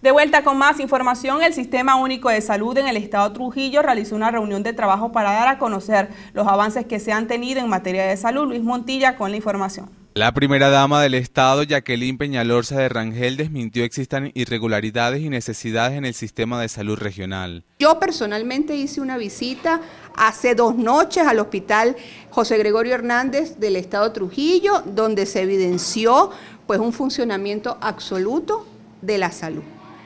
De vuelta con más información, el Sistema Único de Salud en el Estado Trujillo realizó una reunión de trabajo para dar a conocer los avances que se han tenido en materia de salud. Luis Montilla con la información. La primera dama del Estado, Jacqueline Peñalosa de Rangel, desmintió existan irregularidades y necesidades en el sistema de salud regional. Yo personalmente hice una visita hace 2 noches al Hospital José Gregorio Hernández del Estado Trujillo, donde se evidenció pues un funcionamiento absoluto de la salud.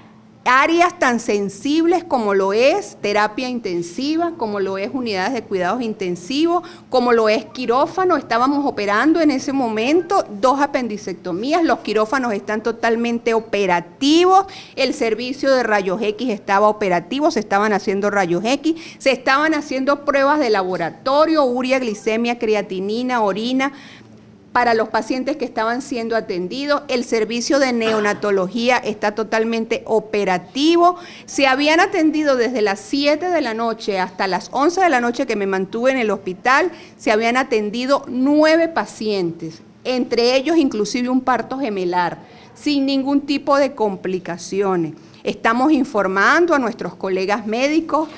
Áreas tan sensibles como lo es terapia intensiva, como lo es unidades de cuidados intensivos, como lo es quirófano. Estábamos operando en ese momento 2 apendicectomías, los quirófanos están totalmente operativos, el servicio de rayos X estaba operativo, se estaban haciendo rayos X, se estaban haciendo pruebas de laboratorio, urea, glicemia, creatinina, orina, para los pacientes que estaban siendo atendidos. El servicio de neonatología está totalmente operativo. Se habían atendido desde las 7 de la noche hasta las 11 de la noche que me mantuve en el hospital, se habían atendido 9 pacientes, entre ellos inclusive un parto gemelar, sin ningún tipo de complicaciones. Estamos informando a nuestros colegas médicos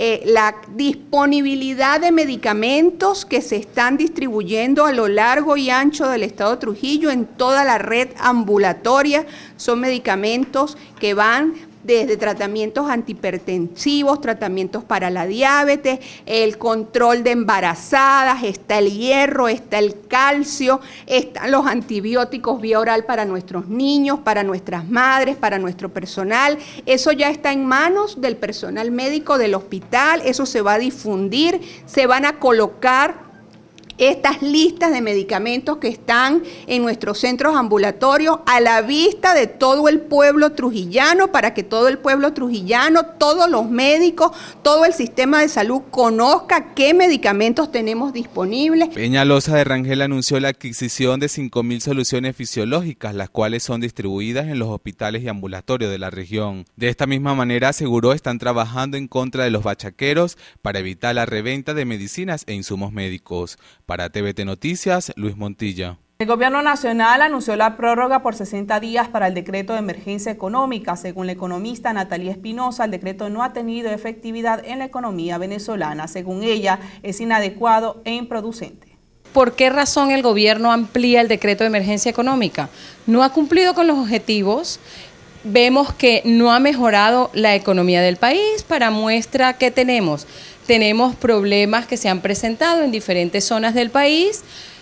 la disponibilidad de medicamentos que se están distribuyendo a lo largo y ancho del Estado de Trujillo en toda la red ambulatoria. Son medicamentos que van desde tratamientos antihipertensivos, tratamientos para la diabetes, el control de embarazadas, está el hierro, está el calcio, están los antibióticos vía oral para nuestros niños, para nuestras madres, para nuestro personal. Eso ya está en manos del personal médico del hospital, eso se va a difundir, se van a colocar estas listas de medicamentos que están en nuestros centros ambulatorios a la vista de todo el pueblo trujillano, para que todo el pueblo trujillano, todos los médicos, todo el sistema de salud conozca qué medicamentos tenemos disponibles. Peñalosa de Rangel anunció la adquisición de 5.000 soluciones fisiológicas, las cuales son distribuidas en los hospitales y ambulatorios de la región. De esta misma manera aseguró están trabajando en contra de los bachaqueros para evitar la reventa de medicinas e insumos médicos. Para TVT Noticias, Luis Montilla. El Gobierno Nacional anunció la prórroga por 60 días para el decreto de emergencia económica. Según la economista Natalia Espinosa, el decreto no ha tenido efectividad en la economía venezolana. Según ella, es inadecuado e improducente. ¿Por qué razón el gobierno amplía el decreto de emergencia económica? No ha cumplido con los objetivos. Vemos que no ha mejorado la economía del país. Para muestra, ¿qué tenemos? Tenemos problemas que se han presentado en diferentes zonas del país,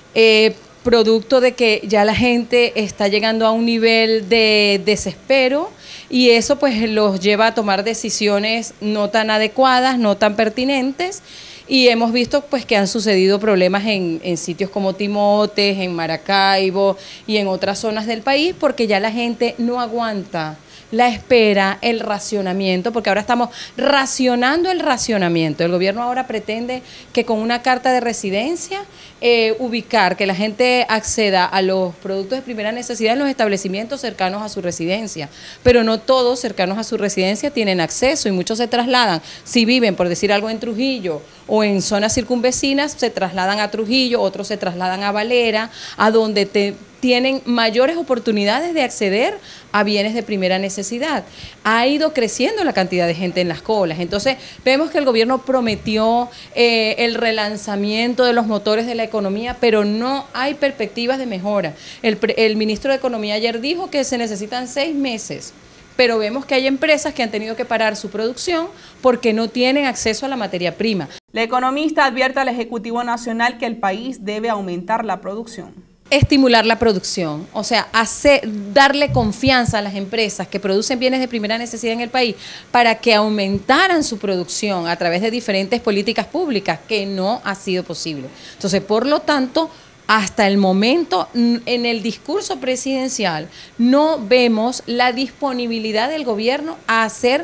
producto de que ya la gente está llegando a un nivel de desespero y eso pues los lleva a tomar decisiones no tan adecuadas, no tan pertinentes. Y hemos visto pues que han sucedido problemas en sitios como Timotes, en Maracaibo y en otras zonas del país, porque ya la gente no aguanta la espera, el racionamiento, porque ahora estamos racionando el racionamiento. El gobierno ahora pretende que con una carta de residencia ubicar, que la gente acceda a los productos de primera necesidad en los establecimientos cercanos a su residencia, pero no todos cercanos a su residencia tienen acceso y muchos se trasladan. Si viven, por decir algo, en Trujillo o en zonas circunvecinas, se trasladan a Trujillo, otros se trasladan a Valera, a donde tienen mayores oportunidades de acceder a bienes de primera necesidad. Ha ido creciendo la cantidad de gente en las colas. Entonces, vemos que el gobierno prometió el relanzamiento de los motores de la economía, pero no hay perspectivas de mejora. El ministro de Economía ayer dijo que se necesitan 6 meses, pero vemos que hay empresas que han tenido que parar su producción porque no tienen acceso a la materia prima. La economista advierte al Ejecutivo Nacional que el país debe aumentar la producción. Estimular la producción, o sea, darle confianza a las empresas que producen bienes de primera necesidad en el país para que aumentaran su producción a través de diferentes políticas públicas, que no ha sido posible. Entonces, por lo tanto, hasta el momento, en el discurso presidencial, no vemos la disponibilidad del gobierno a hacer que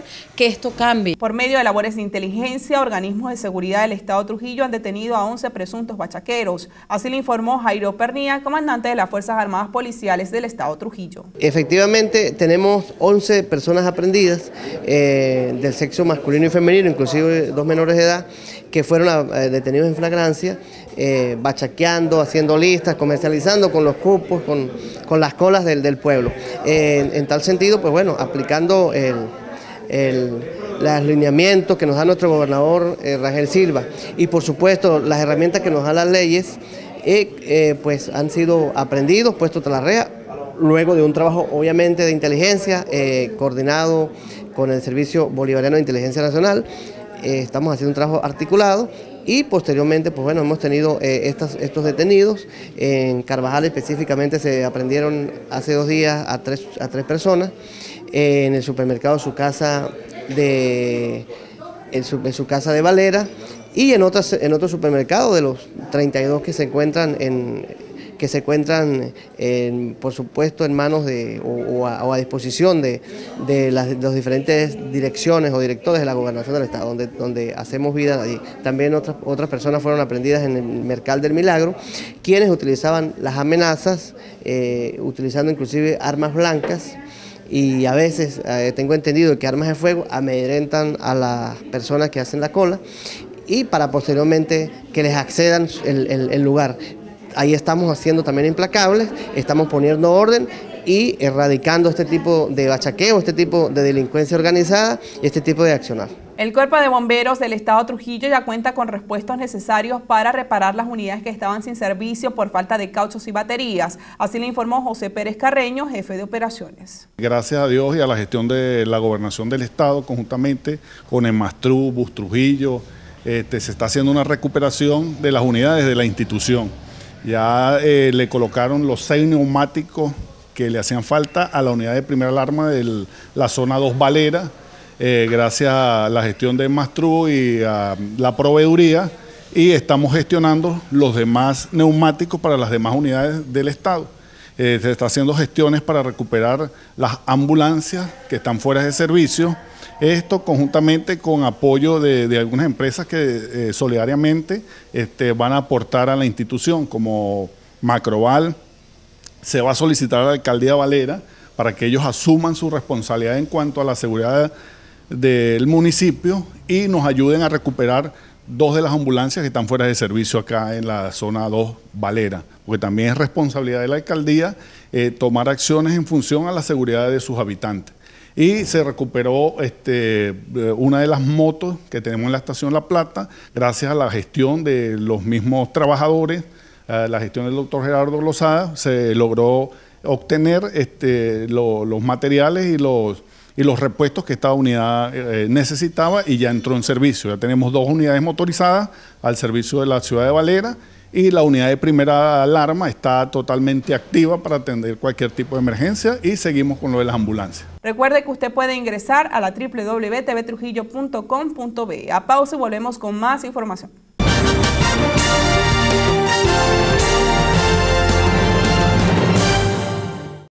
que esto cambie. Por medio de labores de inteligencia, organismos de seguridad del Estado Trujillo han detenido a 11 presuntos bachaqueros. Así le informó Jairo Pernía, comandante de las Fuerzas Armadas Policiales del Estado Trujillo. Efectivamente, tenemos 11 personas aprendidas del sexo masculino y femenino, inclusive 2 menores de edad, que fueron detenidos en flagrancia, bachaqueando, haciendo listas, comercializando con los cupos, con las colas del pueblo. En tal sentido, pues bueno, aplicando los lineamientos que nos da nuestro gobernador Rangel Silva y por supuesto las herramientas que nos dan las leyes, pues han sido aprendidos, puestos tras la rea, luego de un trabajo obviamente de inteligencia coordinado con el Servicio Bolivariano de Inteligencia Nacional. Estamos haciendo un trabajo articulado y posteriormente, pues bueno, hemos tenido estos detenidos. En Carvajal específicamente se aprendieron hace 2 días a tres personas. En el supermercado su casa de Valera y en otro supermercado de los 32 que se encuentran por supuesto en manos o a disposición de las diferentes direcciones o directores de la Gobernación del Estado, donde hacemos vida allí. También otras personas fueron aprendidas en el Mercal del Milagro, quienes utilizaban las amenazas, utilizando inclusive armas blancas, y a veces tengo entendido que armas de fuego amedrentan a las personas que hacen la cola y para posteriormente que les accedan el lugar. Ahí estamos haciendo también implacables, estamos poniendo orden y erradicando este tipo de bachaqueo, este tipo de delincuencia organizada y este tipo de accionar. El Cuerpo de Bomberos del Estado Trujillo ya cuenta con repuestos necesarios para reparar las unidades que estaban sin servicio por falta de cauchos y baterías. Así le informó José Pérez Carreño, jefe de operaciones. Gracias a Dios y a la gestión de la Gobernación del Estado, conjuntamente con el MASTRU, Bus Trujillo, se está haciendo una recuperación de las unidades de la institución. Ya le colocaron los 6 neumáticos que le hacían falta a la unidad de primera alarma de la zona 2 Valera, gracias a la gestión de MASTRU y a la proveeduría, y estamos gestionando los demás neumáticos para las demás unidades del Estado. Se está haciendo gestiones para recuperar las ambulancias que están fuera de servicio, esto conjuntamente con apoyo de algunas empresas que solidariamente van a aportar a la institución, como Macroval. Se va a solicitar a la Alcaldía Valera para que ellos asuman su responsabilidad en cuanto a la seguridad del municipio y nos ayuden a recuperar 2 de las ambulancias que están fuera de servicio acá en la zona 2 Valera, porque también es responsabilidad de la alcaldía tomar acciones en función a la seguridad de sus habitantes. Y se recuperó una de las motos que tenemos en la estación La Plata, gracias a la gestión de los mismos trabajadores, la gestión del doctor Gerardo Lozada, se logró obtener los materiales y los repuestos que esta unidad necesitaba y ya entró en servicio. Ya tenemos 2 unidades motorizadas al servicio de la ciudad de Valera y la unidad de primera alarma está totalmente activa para atender cualquier tipo de emergencia y seguimos con lo de las ambulancias. Recuerde que usted puede ingresar a la www.tvtrujillo.com.be. A pausa y volvemos con más información.